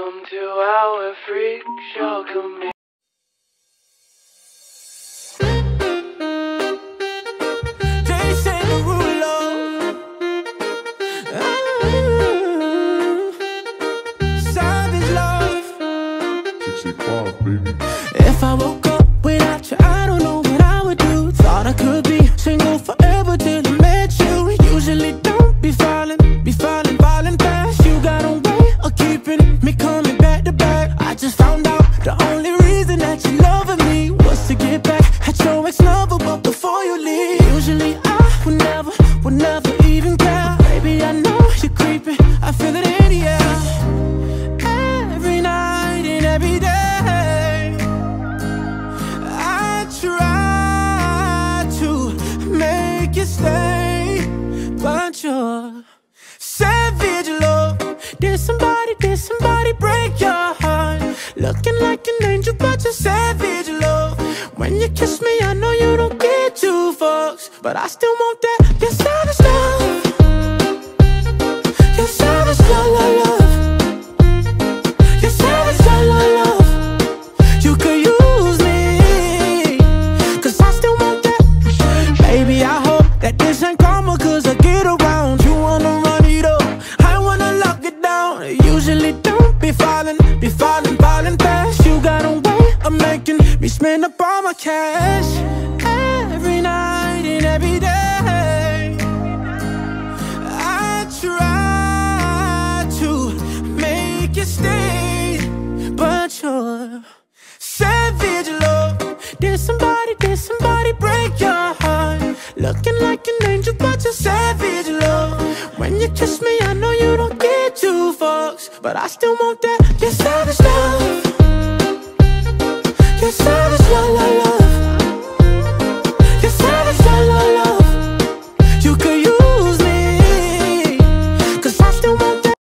Welcome to our freak show community. If I woke up without you, I don't know what I would do. Thought I could be single forever till I met you. Usually don't be falling fast. You got a way of keeping me coming back to back. I just found out the only reason that you loving me was to get back at your ex-lover, but before you leave. Usually I would never even care. Baby, I know you're creeping, I feel it in the air. Every night and every day stay, but you're savage love. Did somebody break your heart? Looking like an angel, but you're savage love. When you kiss me, I know you don't get two fucks, but I still want that. You're savage love. You're savage love, love. You're savage love, love. You could use me, 'cause I still want that. Baby, I hope that this ain't karma, 'cause I get around. You wanna run it up, I wanna lock it down. Usually don't be falling fast. You got a way of making me spend up all my cash. Every night and every day I try to make you stay, but you're savage love. Did somebody break your heart? Looking like an angel, but you're savage love. When you kiss me, I know you don't get two fucks, but I still want that. You're savage love.